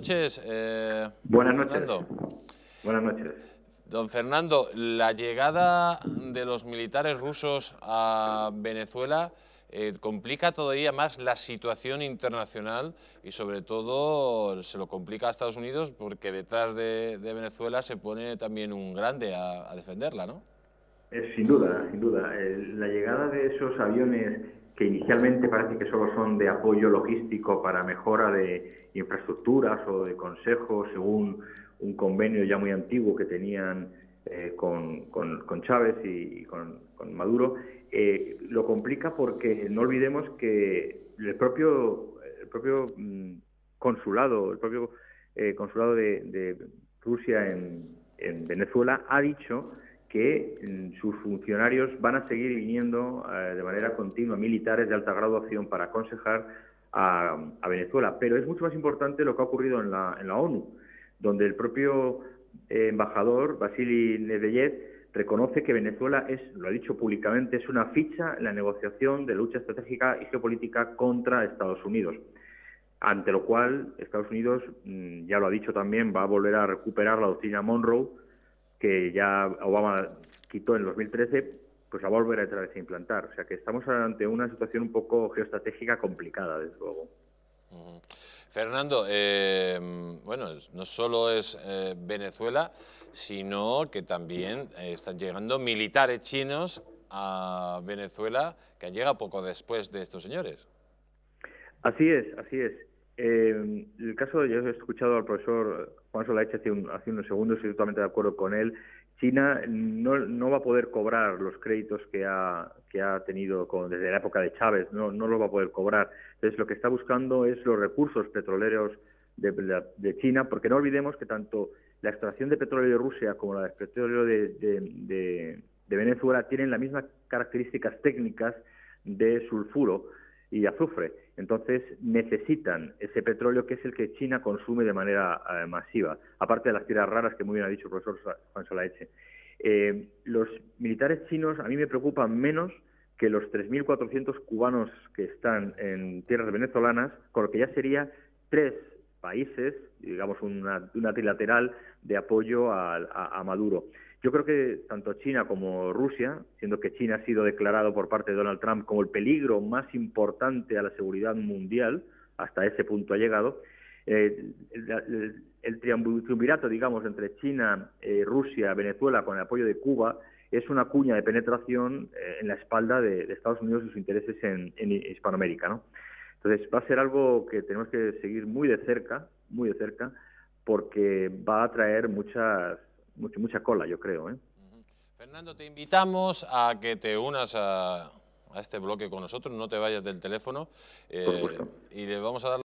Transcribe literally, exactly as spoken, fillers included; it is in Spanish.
noches, eh, Buenas don noches. Fernando. Buenas noches. Don Fernando, la llegada de los militares rusos a Venezuela eh, complica todavía más la situación internacional y sobre todo se lo complica a Estados Unidos porque detrás de, de Venezuela se pone también un grande a, a defenderla, ¿no? Eh, sin duda, sin duda. Eh, la llegada de esos aviones que inicialmente parece que solo son de apoyo logístico para mejora de infraestructuras o de consejos, según un convenio ya muy antiguo que tenían eh, con, con, con Chávez y, y con, con Maduro, eh, lo complica porque no olvidemos que el propio, el propio mm, consulado, el propio eh, consulado de, de Rusia en, en Venezuela ha dicho que mm, sus funcionarios van a seguir viniendo eh, de manera continua militares de alta graduación para aconsejar a, a Venezuela. Pero es mucho más importante lo que ha ocurrido en la, en la ONU, donde el propio eh, embajador, Vasily Neveyev, reconoce que Venezuela es, lo ha dicho públicamente, es una ficha en la negociación de lucha estratégica y geopolítica contra Estados Unidos. Ante lo cual, Estados Unidos, mmm, ya lo ha dicho también, va a volver a recuperar la doctrina Monroe, que ya Obama quitó en dos mil trece, pues a volver a otra vez a implantar. O sea que estamos ante una situación un poco geoestratégica complicada, desde luego. Uh-huh. Fernando, eh, bueno, no solo es eh, Venezuela, sino que también eh, están llegando militares chinos a Venezuela que han llegado poco después de estos señores. Así es, así es. Eh, el caso, yo he escuchado al profesor Juan Solaich hace, un, hace unos segundos, estoy totalmente de acuerdo con él. China no, no va a poder cobrar los créditos que ha, que ha tenido con, desde la época de Chávez, no, no los va a poder cobrar. Entonces, lo que está buscando es los recursos petroleros de, de, de China, porque no olvidemos que tanto la extracción de petróleo de Rusia como la de petróleo de, de, de, de Venezuela tienen las mismas características técnicas de sulfuro y azufre. Entonces necesitan ese petróleo que es el que China consume de manera eh, masiva, aparte de las tierras raras que muy bien ha dicho el profesor Juan Solaeche. Eh, los militares chinos a mí me preocupan menos que los tres mil cuatrocientos cubanos que están en tierras venezolanas, con lo que ya sería tres países, digamos una, una trilateral de apoyo a, a, a Maduro. Yo creo que tanto China como Rusia, siendo que China ha sido declarado por parte de Donald Trump como el peligro más importante a la seguridad mundial, hasta ese punto ha llegado, eh, el, el, el triunvirato, digamos, entre China, eh, Rusia, Venezuela, con el apoyo de Cuba, es una cuña de penetración eh, en la espalda de, de Estados Unidos y sus intereses en, en Hispanoamérica, ¿no? Entonces va a ser algo que tenemos que seguir muy de cerca, muy de cerca, porque va a traer muchas Mucha, mucha cola, yo creo. ¿eh? Uh-huh. Fernando, te invitamos a que te unas a, a este bloque con nosotros, no te vayas del teléfono, eh, Por supuesto. y le vamos a dar